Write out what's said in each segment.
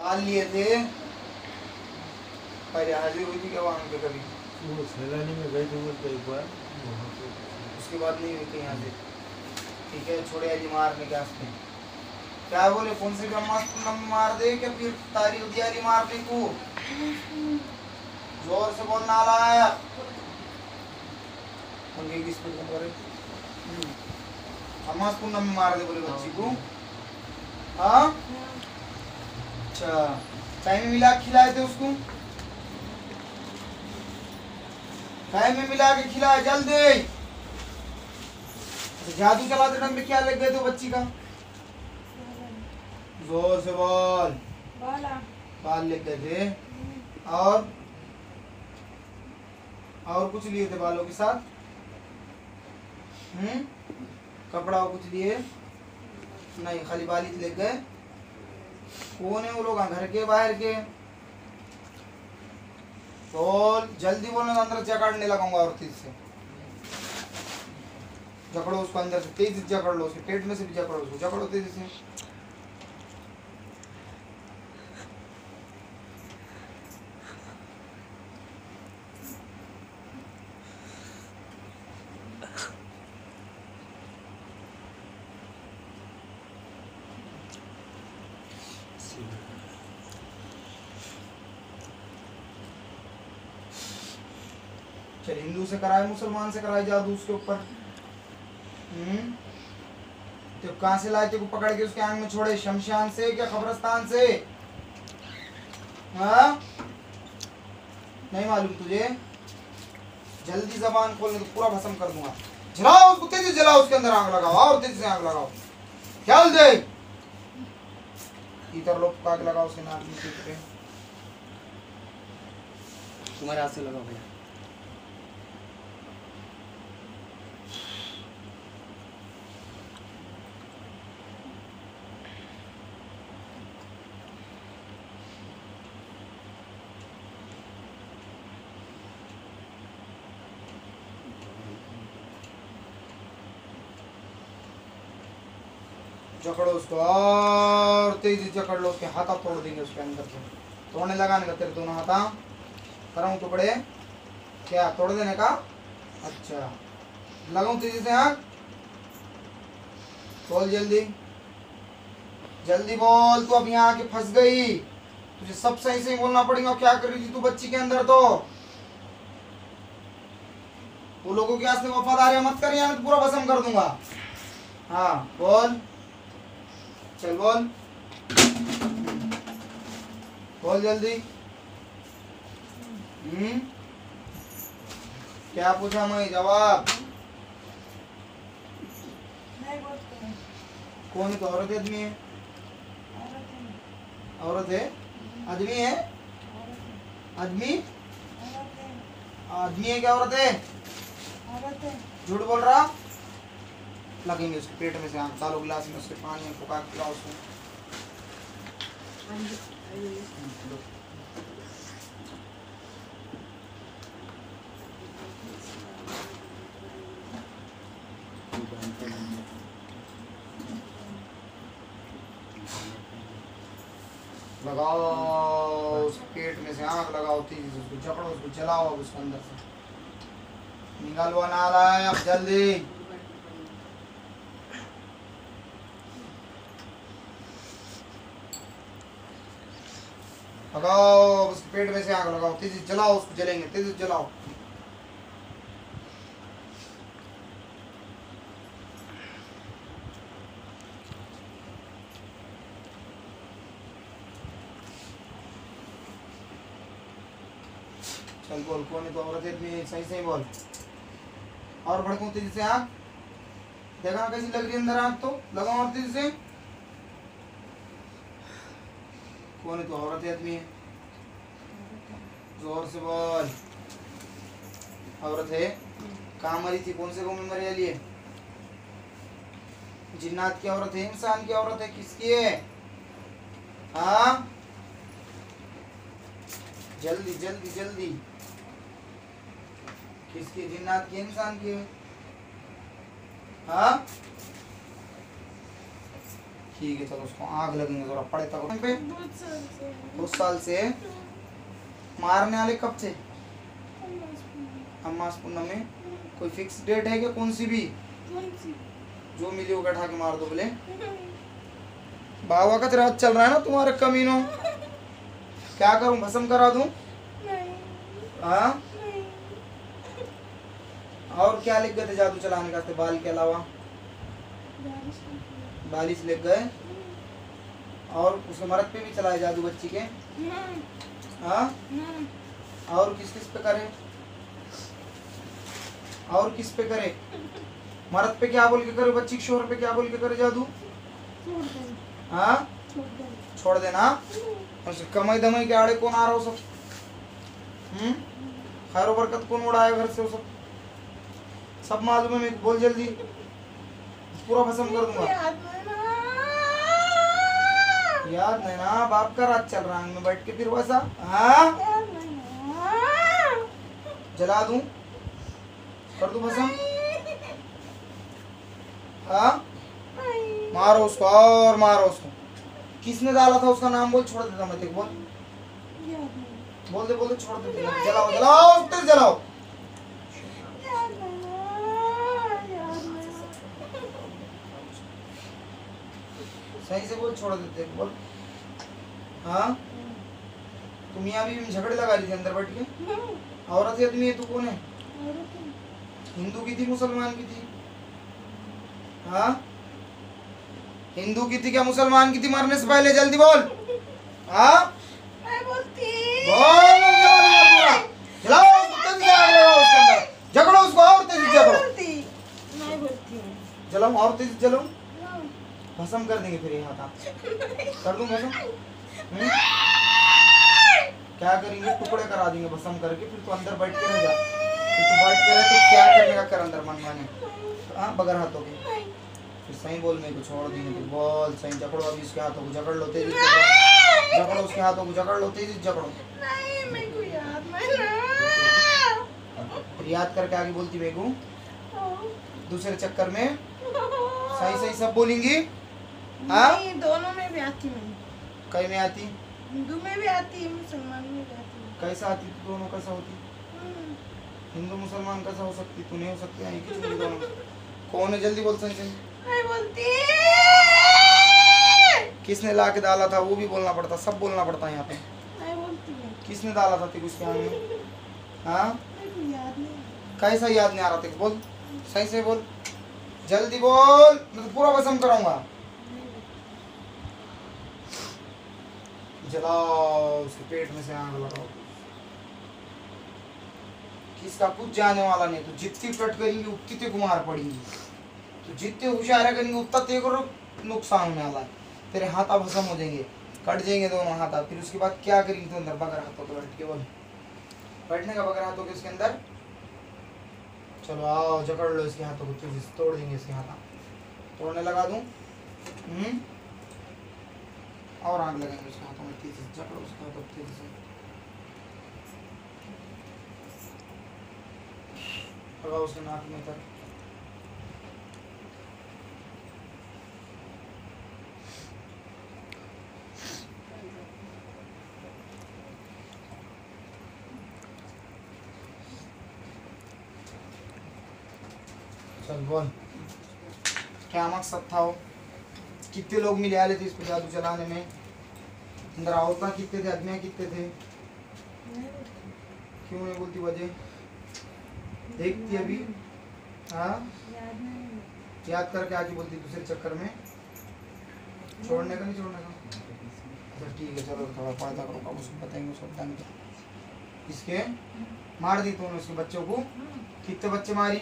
पाल लिए थे, पर हाजिर हुई थी क्या वहाँ पे कभी? वो सैलानी में गए थे बोलते एक बार, वहाँ पे उसके बाद नहीं हुई थी यहाँ से। ठीक है, छोड़े अली मारने के वास्ते। क्या बोले, कौन से ब्रह्मास्त्र मार दे क्या फिर तारी उदियारी मार दे तू? जोर से बोलना आला उनके किस पे कम करे ब्रह्मास्त्र में मार दे बोले बच्ची को। हाँ अच्छा, चाय में मिला के खिलाए थे उसको, चाय में मिला के खिलाए जल्दी। जादू चलाते टाइम में क्या लग गए थे बच्ची का? जोर से बोल। बाल लग गए थे। और कुछ लिए थे बालों के साथ? कपड़ा और कुछ लिए नहीं, खाली बाल ही लग गए। कौन है वो लोग, घर के बाहर के? बोल जल्दी बोलना, अंदर जकड़ने लगाऊंगा और तेज से जकड़ो उसको, अंदर से तेज जकड़ लो, उसके पेट में से भी जकड़ो उसको, जकड़ो तेजी से। चल, हिंदू से कराए मुसलमान से कराए जादू उसके ऊपर? तो कहाँ से लाए थे को पकड़ के उसके आंग में छोड़े, शमशान से क्या कब्रिस्तान से? हाँ नहीं मालूम तुझे? जल्दी जबान खोलने तो पूरा भस्म कर दूंगा। जलाओ उसको, तेजी से जलाओ, उसके अंदर आग लगाओ और तेजी से आग लगाओ। क्या बोल दे, इधर लोग आग लगाओ उसके नाक में पे। तुम्हारे हाथ से लगाओ भैया। जकड़ो उसको और तेजी जकड़ लो, उसके हाथा तोड़ देंगे उसके अंदर से। तोड़ने लगाने का तेरे दोनों हाथा कराऊं टुकड़े? क्या तोड़ देने का? अच्छा, लगाऊं तेजी से आग? बोल जल्दी जल्दी बोल, तू अब यहाँ आके फंस गई, तुझे सब सही से बोलना पड़ेगा। क्या कर रही थी तू बच्ची के अंदर? तो वो लोगों के वास्ते वफादारी मत कर, यहाँ पूरा भस्म कर दूंगा। हाँ बोल, चल बोल, बोल जल्दी। क्या पूछा मैं? जवाब। कौन है? तो औरत है आदमी है? औरत है? आदमी है? आदमी? आदमी है क्या औरत है? झूठ बोल रहा। लगेंगे उसके पेट में से आग, डालो गिलास में उसके पानी में पुकार पिलाओ उसको। लगाओ उस पेट में से आग लगाओ, तेजी से उसको जकड़ो, उसको जलाओ उसके अंदर से। निकालो नालायक जल्दी। लगाओ उसके पेट में से आग लगाओ, तेजी जलाओ उसको, जलेंगे तेजी जलाओ। चल बोल, कौन है? तो औरत है, सही सही बोल। और भड़कूं तेजी से आग, देखा कैसी लग रही है अंदर आग? तो लगाओ और तेजी से। कौन है? तो औरत है आदमी है? जोर से बोल। औरत है? कहाँ मरी थी? कौन से गाँव में मरी वाली है? जिन्नात की औरत है? इंसान की औरत है? किसकी है? हाँ जल्दी जल्दी जल्दी। किसकी? जिन्नात की? इंसान की? हाँ ठीक है चलो उसको आग लगेंगे जरा पड़े तक पे। उस साल से मारने वाले कब से? अम्मास पूनम में। कोई फिक्स डेट है क्या? कौन सी भी जो मिली वो उठा के मार दो बोले। बाबा का रात चल रहा है ना तुम्हारे कमीनों। क्या करूं? भस्म करा दूं? हाँ और क्या लिख गए थे जादू चलाने का? बाल के अलावा बालिश लिख गए और उसके मर्द पे भी चलाए जादू बच्ची के। हाँ और किस किस पे करे? और किस पे करे? मर्द पे क्या बोल के करे? बच्ची के शोहर पे क्या बोल के करे जादू? हाँ छोड़ देना। कमाई दमाई के आड़े कौन आ रहा हो सब? खैर बरकत कौन उड़ाया घर से? वो सब मालूम है मेरे को। बोल जल्दी, पूरा भस्म कर दूंगा। याद नहीं ना? बाप का रात चल रहा है में बैठ के फिर वैसा। हाँ जला दूं? कर दूं भस्म? हाँ मारो उसको और मारो उसको। किसने डाला था उसका नाम? बोल, छोड़ देता मैं तेरे को। बोल बोल दे छोड़ दे। जलाओ जलाओ तेज जलाओ। सही से बोल, छोड़ देते बोल। हाँ तुम यहाँ भी झगड़े लगा ली थी अंदर बैठ के। औरत है आदमी है? तू कौन है? हिंदू की थी मुसलमान की थी? हाँ हिंदू की थी क्या मुसलमान की थी? मरने से पहले जल्दी बोल। हाँ बोल जलाओ उसके अंदर, झगड़ो उसको और तेजी झगड़ो। जलाओ और तेजी जलो। भस्म कर देंगे फिर यहाँ था। कर दूं भस्म? क्या करेंगे? टुकड़े करा देंगे भस्म करके। फिर तू अंदर बैठ के रह जा। फिर तू बैठ के रह तो क्या करने का कर अंदर मन माने। हाँ बगैर हाथों के। फिर सही बोल, मेरे को छोड़ देंगे तो बोल सही। जकड़ो अभी उसके हाथों को, जकड़ लो तेजी। जकड़ो उसके हाथों को, जकड़ लो तेजी जकड़ो। फिर याद करके आगे बोलती मेरे को। दूसरे चक्कर में सही सही सब बोलेंगी। हाँ दोनों में भी आती मैं। कई में आती? हिंदू में भी आती है, मुसलमान में भी आती है। कैसा आती? तू दोनों कैसा होती? हिंदू मुसलमान कैसा हो सकती? तू नहीं हो सकती। नहीं की चुनी दोनों। कौन है? जल्दी बोल सही सही। नहीं बोलती। किसने ला के डाला था वो भी बोलना पड़ता, सब बोलना पड़ता है यहाँ पे। नहीं बोलती है। किसने डाला था तेरे उसके आग में? हाँ याद नहीं। कैसा याद नहीं आ रहा तेरे? बोल सही से बोल, जल्दी बोल, मैं तो पूरा भस्म कराऊंगा। जलाओ उसके पेट में से आग लगाओ। किसका कुछ जाने वाला नहीं। तो जितनी कट करेंगी उतनी ते कुमार पड़ेंगी। तो जितने होशियार करेंगे उतना तेरे को नुकसान होने वाला है। तेरे हाथा भस्म हो जाएंगे, कट जाएंगे दोनों हाथा। फिर उसके बाद क्या करेंगे? तो अंदर बगैर हाथों के बैठ के बोल। बैठने का बगैर हाथों के इसके अंदर। चलो आओ जकड़ लो इसके हाथों को, तेजी से तोड़ देंगे इसके हाथा। तोड़ने लगा दूं? और आग लगाएंगे उसके हाथों में। तेजी से जकड़ो उसके हाथों को तेजी से। लगाओ उसके नाक में तक। चल बोल क्या मकसद था? वो कितने लोग मिले आए थे इस पर जादू चलाने में? अंदर औरतें कितने थे, आदमी कितने थे? क्यों नहीं बोलती? वजह देखती अभी। हाँ याद करके आके बोलती दूसरे चक्कर में। छोड़ने का नहीं छोड़ने का? अच्छा ठीक है चलो थोड़ा फायदा करो, कब उसको बताएंगे उसको बताएंगे। इसके मार दी तूने उसके बच्चों को? कितने बच्चे मारी?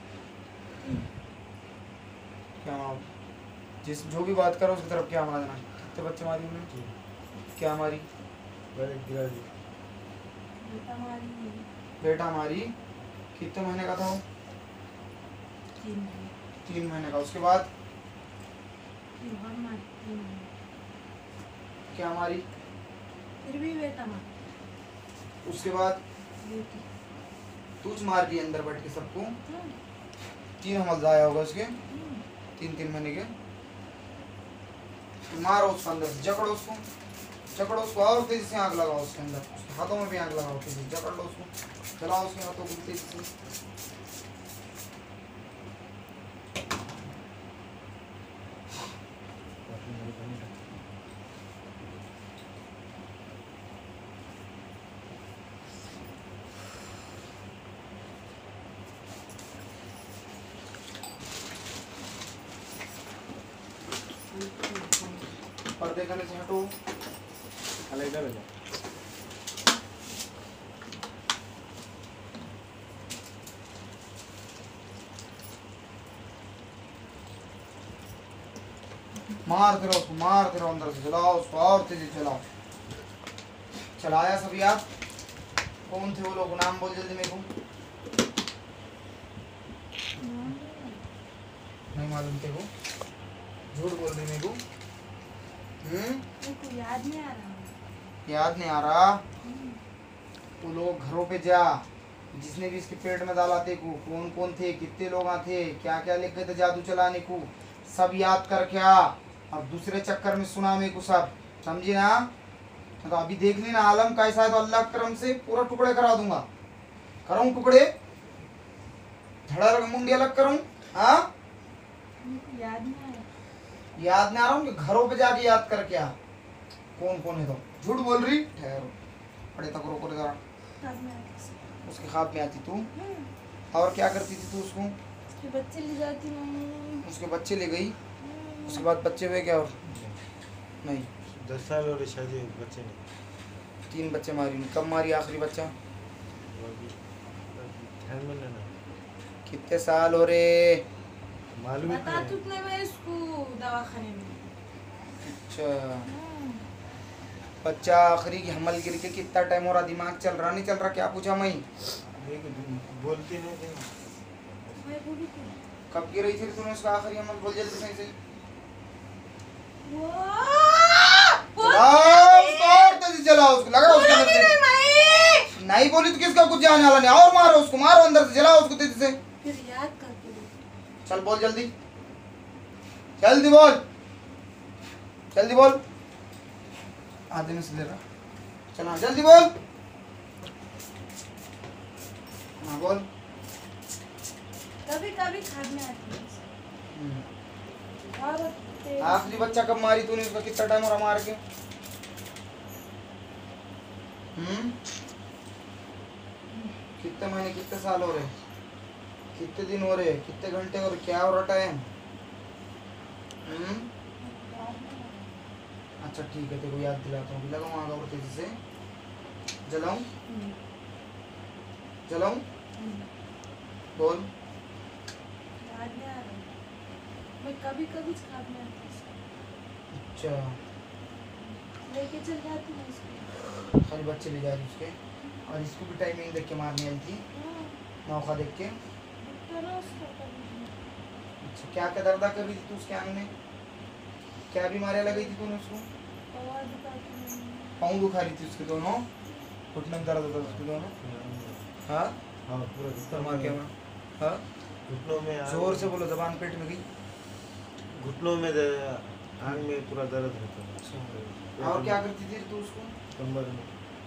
क्या मार? जिस जो भी बात करो उसकी तरफ क्या मार देना। कितने बच्चे मारी उन्होंने? क्या मारी? बेटा मारी। कितने महीने का था वो? 3 महीने का। उसके बाद क्या मारी? फिर भी बेटा मार। उसके बाद तूच मार दी अंदर बैठ के सबको। 3 हमल जाया होगा उसके 3 महीने के। मारो उसको अंदर से, जकड़ो उसको और तेजी से आग लगाओ उसके अंदर, उसके हाथों में भी आग लगाओ तेजी से, जकड़ लो उसको, चलाओ उसके हाथों को तेजी से। पर्दे करने से हटो। खाली इधर आ जा। मारते रहो अंदर से, चलाओ उसको और तेजी चलाओ। चलाया सभी आप? कौन थे वो लोग, नाम बोल जल्दी मेरे को। नहीं मालूम थे वो, झूठ बोल रही मेरे को। मेरे को याद नहीं आ रहा। याद नहीं आ रहा? वो लोग घरों पे जा, जिसने भी इसके पेट में डाला थे को, कौन कौन थे, कितने लोग थे, क्या क्या लिख गए थे जादू चलाने को, सब याद करके आ। अब दूसरे चक्कर में सुना मेरे को सब, समझी ना? तो अभी देख लेना आलम कैसा है, तो अल्लाह के करम से पूरा टुकड़े करा दूंगा। कराऊं टुकड़े, धड़ा लग मुंडी अलग करूं? हाँ, मेरे को याद नहीं आ रहा। याद नहीं आ रहा हूँ कि घरों पे जाके याद करके आ कौन कौन है। तो झूठ बोल रही, ठहरो, पड़े तक रोको जरा। तब मैं आती थी। उसके ख्वाब में आती तू, और क्या करती थी तू उसको? उसके बच्चे ले जाती मम्मी। उसके बच्चे ले गई, उसके बाद बच्चे हुए क्या? और नहीं, 10 साल हो रहे शादी, बच्चे नहीं। 3 बच्चे मारी। कब मारी आखिरी बच्चा? वो अभी ध्यान में लेना। कितने साल हो रहे? मालूम ही बता नहीं। तुमने मैं इसको दवाखाने में। अच्छा, बच्चा आखिरी की हमल गिर के कितना टाइम हो रहा, दिमाग चल रहा नहीं चल रहा, क्या पूछा मैं? बोलती नहीं थी। मैं बोली थी। कब गिर रही थी तूने उसका आखिरी हमल? बोल जल्दी सही से। चलाओ उसको और तेजी चलाओ उसको, लगा उसके अंदर से। नहीं बोली तो किसका कुछ जाने वाला नहीं। और मारो उसको, मारो अंदर से, चलाओ उसको तेजी से। फिर याद करके देखो। चल बोल जल्दी, जल्दी बोल, जल्दी बोल। आधे में से ले रहा, चला जल्दी बोल। हाँ बोल। कभी कभी खाने आती है। और आखिरी बच्चा कब मारी तूने? उसका कितना टाइम हो रहा मार के? कितने महीने, कितने साल हो रहे, कितने दिन हो रहे, कितने घंटे हो रहे, क्या हो रहा टाइम? अच्छा ठीक है, तेरे को याद दिलाता हूँ। लगाऊँ आग और तेजी से, जलाऊँ जलाऊँ? बोल। याद नहीं आ रहा। मैं कभी कभी खाने आती हूँ। अच्छा, लेके चल जाती हूँ इसको। खाली बच्चे ले जा रही उसके, और इसको भी टाइमिंग देख के मारने आई थी, मौका देख के। अच्छा, क्या क्या दर्दा कर रही थी तू उसके आंग में? क्या बीमारियां लगाई थी तूने उसको? पाँव दुखा रही थी उसके दोनों, घुटने में दर्द होता था उसके दोनों। हाँ हाँ पूरा मार के हाँ, घुटनों में जोर से बोलो, जबान पेट में गई। घुटनों में आंग में पूरा दर्द रहता था। और क्या करती थी तू उसको? कमर में।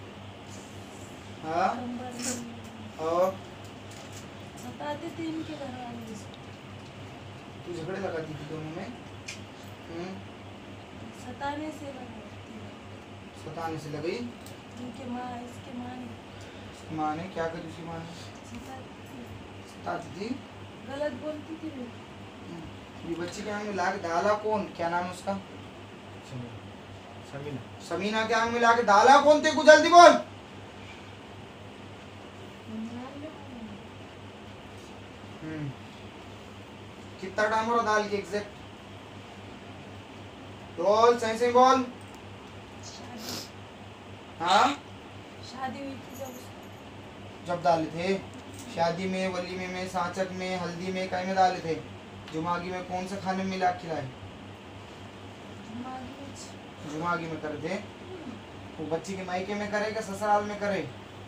हाँ, और बताते थे इनके घर वाले इसको। तू झगड़े लगाती थी दोनों में? सताने से लगाती है। सताने से लगी? इनके माँ, इसके माँ ने। माँ ने क्या करी? उसकी माँ ने सताती थी, गलत बोलती थी वो। ये बच्ची के आंग में लाके डाला कौन? क्या नाम है उसका? समीना। समीना के आंग में लाके डाला कौन? तेरे को जल्दी बोल। कितना टाइम हो रहा दाल के एग्जैक्ट? बोल, सही सही बोल। हाँ, शादी हुई थी जब उसकी। जब डाले थे? शादी में, वलीमे में, साचक में, हल्दी में, कहीं में डाले थे? जुमागी में कौन से खाने में मिला खिलाए? जुमागी में करे थे। वो बच्ची के मायके में करे, क्या ससुराल में करे?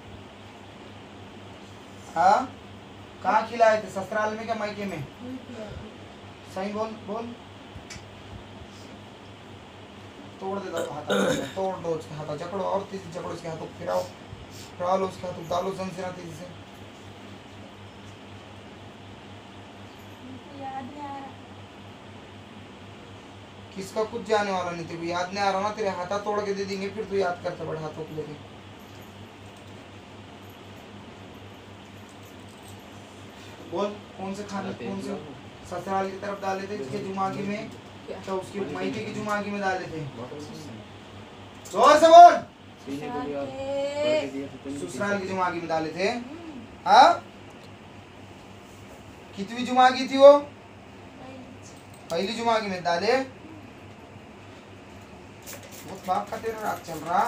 हाँ, कहाँ खिलाए थे? ससुराल में क्या मायके में? सही बोल बोल। तोड़ दे दो हाथा तोड़ दो उसके हाथा जकड़ो और तेजी जकड़ो उसके हाथों फिराओ फिरा लो उसके हाथों डालो जंजीरा तेजी से मुझे याद नहीं आ रहा। किसका कुछ जाने वाला नहीं तेरे को याद नहीं आ रहा ना तेरे हाथा तोड़ के दे देंगे फिर तू याद करता बड़े हाथों को लेके बोल कौन से खाने कौन से ससुराल की तरफ डाले थे इसके जुमागी में तो उसकी मायके की जुमागी में डाले थे जोर से बोल ससुराल की जुमागी में डाले थे हाँ कितनी जुमागी थी वो पहली जुमागी में डाले बहुत बाप का तेरा राग चल रहा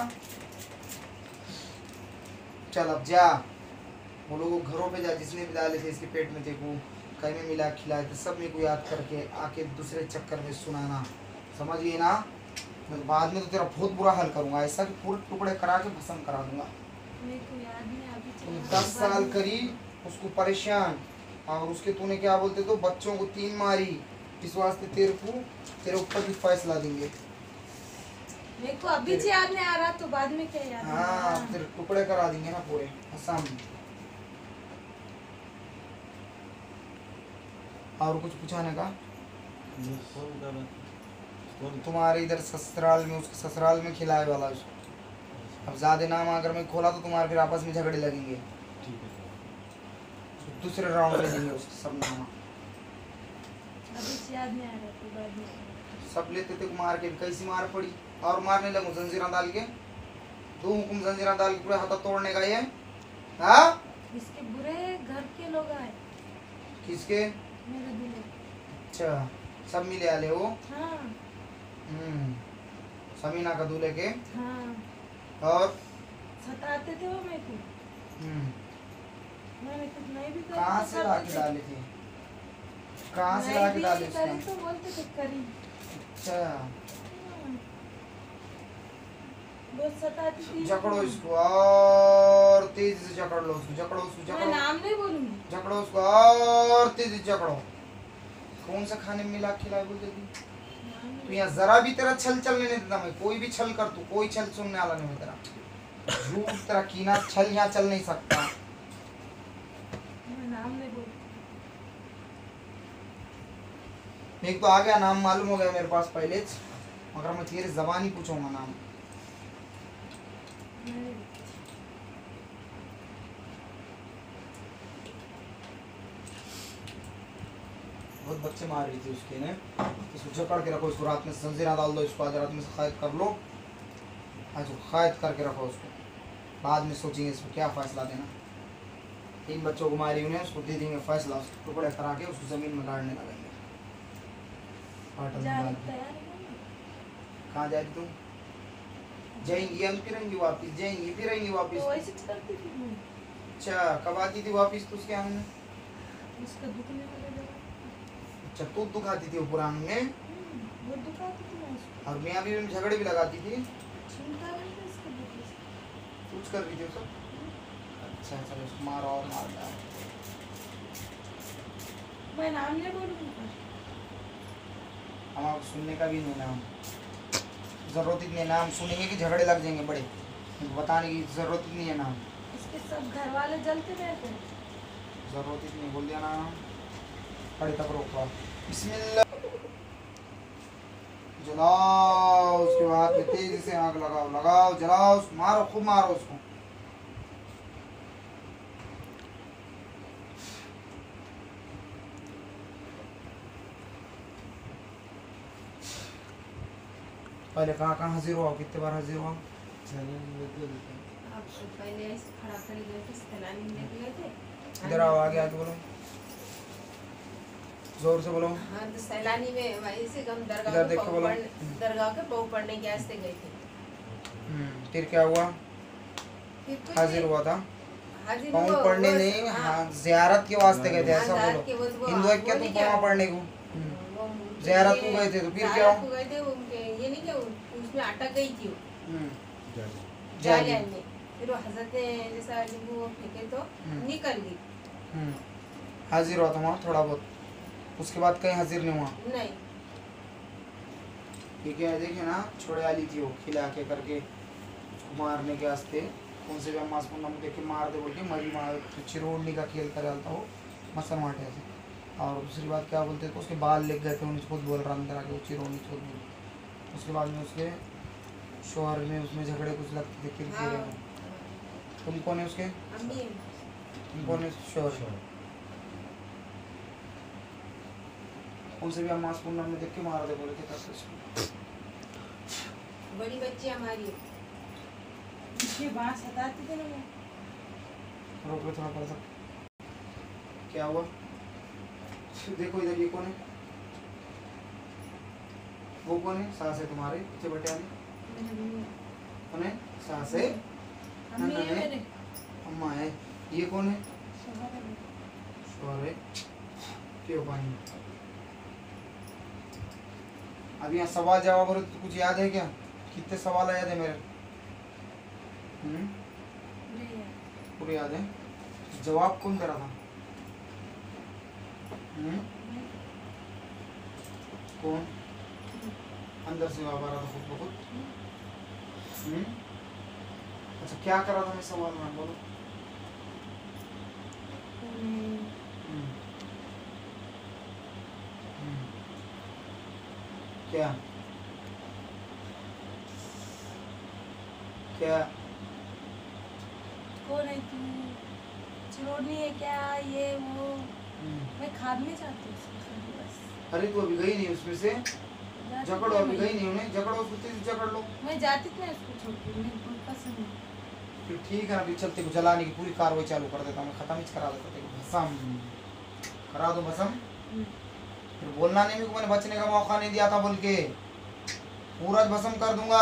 चल अब जा वो लोगों घरों पे जा जिसने भी डाले थे इसके पेट में थे को कहीं में मिला खिलाए थे सब मेरे को याद करके आके दूसरे चक्कर में सुनाना समझिए ना मैं बाद में तो तेरा बहुत बुरा हाल करूंगा ऐसा कि पूरे टुकड़े करा के भस्म करा दूंगा मेरे को याद नहीं अभी तूने चला 10 साल करी उसको परेशान और उसके तूने क्या बोलते तो बच्चों को 3 मारी इस वास्ते तेरे ऊपर भी फैसला देंगे मेरे को अभी से याद नहीं आ रहा तो बाद में क्या याद हाँ आएगा? तेरे टुकड़े करा देंगे ना पूरे असम और कुछ पूछाने का मैं फोन कर रहा था फोन तुम्हारे इधर ससुराल में उसके ससुराल में खिलाए वाला उसको अब ज्यादा नाम अगर मैं खोला तो तुम्हारे फिर आपस में झगड़े लगेंगे ठीक है तो दूसरे राउंड में देंगे उसके सब नाम अभी से याद नहीं आ रहा तो बाद में सब लेते थे मार के कैसी मार पड़ी और मारने लगूं जंजीरा डाल के 2 हुकुम जंजीरा डाल के पूरा हाथ तोड़ने का ये हाँ इसके बुरे घर के लोग आए किसके मेरे दूल्हे अच्छा सब मिले आले वो हाँ समीना का दूल्हे के हाँ और सताते थे वो मेरे को हम्म, मैंने कुछ नहीं भी करी कहाँ तो से करते लाके थे। डाले थे कहाँ से नहीं लाके भी डाले करी उसका तो बोलते थे करी अच्छा हाँ। बहुत सताती थी जकड़ो इसको और तेजी से जकड़ लो उसको जकड़ो उसको मैं जकड़ो नाम नहीं बोलूंगी जकड़ो उसको और तेजी से जकड़ो कौन सा खाने में मिला खिलाए बोलते थी नाम तो नहीं- यहाँ जरा भी तेरा छल चलने नहीं देता मैं कोई भी छल कर तू कोई छल सुनने वाला नहीं मैं तेरा झूठ तेरा कीना छल यहाँ चल नहीं सकता मैं नाम नहीं बोलती एक तो आ गया नाम मालूम हो गया मेरे पास पहले मगर मैं तेरे जबान ही पूछूंगा नाम नहीं। बहुत बच्चे मार रही थी उसके ने इसको जकड़ के रखो इसको रात में जंजीरा डाल दो इसको आज रात में से कैद कर लो आज कैद करके रखो उसको बाद में सोचेंगे इसको क्या फैसला देना 3 बच्चों को मारी उन्हें उसको दे देंगे फैसला उसको टुकड़े करा के उसको जमीन में गाड़ने लगेंगे पाटल में जाने डाल को के। तैयार है ना? कहाँ जाएगी तुम जाएंगी हम फिर आएंगी वापिस जाएंगी फिर आएंगी तो वापिस वैसे करती थी मैं अच्छा कब आती थी वापिस तो उसके आने में उसका दुखने वाला जगह अच्छा तू दुखाती थी वो पुराने में वो दुखाती थी मैं उसको और मियाँ बीवी में झगड़े भी लगाती थी सुनता नहीं था इसके दुख से कुछ कर रही थी वो सब अच्छा चलो उसको मारो और मार डालो मैं नाम नहीं बोलूंगी हम आप सुनने का भी नहीं नाम जरूरत ही नहीं है नाम सुनेंगे कि झगड़े लग जाएंगे बड़े बताने की जरूरत ही नहीं है नाम इसके सब घर वाले जलते रहते हैं जरूरत ही नहीं बोल दिया नाम खड़े तक रोका बिस्मिल्लाह जलाओ उसके बाद में तेजी से आग लगाओ लगाओ जलाओ उसको मारो खूब मारो उसको पहले कहाँ हाजिर हुआ कितने बार हाजिर हुआ चैनल में दे देता हूँ। आप पहले ऐसे खड़ा कर गए थे सैलानी लेके गए थे इधर आओ आगे आके बोलो जोर से बोलो हाँ तो सैलानी में वहीं से हम इधर दरगाह देखो बोलो। दरगाह के पाँव पढ़ने के वास्ते गए थे फिर क्या हुआ फिर कुछ हाजिर हुआ था हाजिर पाँव हुआ, पढ़ने वो- नहीं हाँ, हाँ जियारत के वास्ते गए थे हाँ, ऐसा ज़ात बोलो के वो- हिंदू है क्या वो तुम नहीं क्या- पाँव पढ़ने को वो ज़ियारत को ये- गए थे तो फिर क्या ज़ियारत हुआ? को गए थे उनके ये नहीं क्या उसमें अटक गई थी वो हम्म, जाने। जाली। जालियान में फिर वो हजरत ने जैसा जब वो फेंके तो निकल गई हाजिर हुआ था वहाँ थोड़ा बहुत उसके बाद कहीं हाजिर नहीं हुआ नहीं ठीक है देखिए ना छोड़े वाली थी वो खिला के करके उसको मारने के वास्ते कौन से भी हम मास मुन्ना देख के मार दे बोल के मरी मार चिरोड़ने का खेल कर डालता वो मसन माटे ऐसे। और दूसरी बात क्या बोलते थे उसके बाल लेग गए थे उन्हें खुद बोल रहा अंदर आके वो चिरोड़नी खुद बोल। उसके बाद में उसके शोहर में उसमें झगड़े कुछ लगते थे किरकिरे में। तुम कौन है उसके? अम्मी तुम कौन है शोहर? कौन से भी हम मास मुन्ना में देख के मार दे बोले थे करते उसको। बड़ी बच्ची हमारी इसके बात सताते थे ना वो। रोक थोड़ा पड़ सा क्या हुआ? देखो इधर ये कौन है? वो कौन है? सास है तुम्हारे पीछे बैठे वाली कौन है? सास है अम्मी है है? मेरे। अम्मा है। ये कौन है? शोहर है मेरे। शोहर है। क्यों पानी अभी यहाँ सवाल जवाब और तो कुछ याद है क्या? कितने सवाल याद है मेरे? नहीं यार। पूरे याद है। जवाब कौन करा था? कौन अंदर से जवाब आ रहा था खुद ब खुद? अच्छा क्या करा था मैं सवाल में बोलो? क्या क्या कौन है तू? चिरोड़नी है क्या? ये वो मैं खाद में चाहती हूँ उसको खाली बस। अरे तू अभी गई नहीं उसमें से जाती जकड़ो नहीं अभी मैं। गई नहीं उन्हें जकड़ो उसको तेज जकड़ लो। मैं जाती थी ना उसको छोड़ के मुझे बहुत पसंद है। फिर ठीक है अभी चलते को जलाने की पूरी कार्रवाई चालू कर देता हूँ मैं खत्म ही करा देता तेरे को भस्म करा दो भस्म। फिर बोलना नहीं मेरे को मैंने बचने का मौका नहीं दिया था बोल के पूरा भस्म कर दूंगा।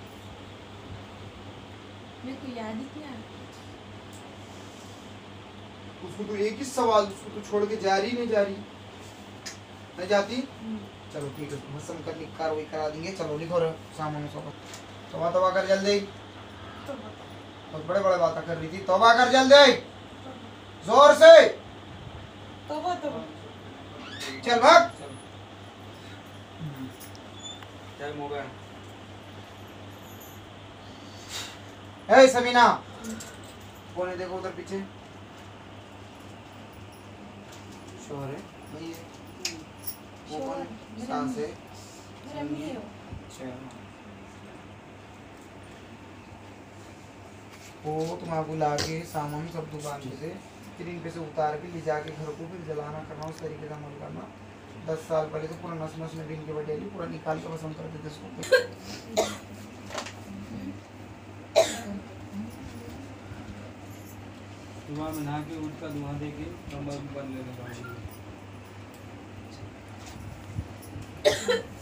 मेरे को याद ही नहीं आ रहा। उसको तो एक ही सवाल उसको तो छोड़ के जा रही नहीं जा रही नहीं जाती। चलो ठीक है उसको भस्म करने की कार्रवाई करा देंगे। चलो लिखो रहे सामान सब तोबा तोबा कर जल्दी। तो बहुत बड़े बड़े बातें कर रही थी। तोबा कर जल्दी जोर से तो चल भाग। टाइम हो गया। ए समीना कौन है देखो उधर पीछे शोहर है वही है। वो कौन है? सास है। मेरा अम्मी है वो। अच्छा वो तुम्हारा बुला के सामान सब दुकान से फिर इन पे से उतार के ले जाके घर को फिर जलाना करना उस तरीके से अमल करना। 10 साल पहले तो पूरा नस नस में दिन के बटेली पूरा निकाल के पसंद करते थे इसको। धुआं में नहा के उठ का धुआं दे के कमर बन लेने का।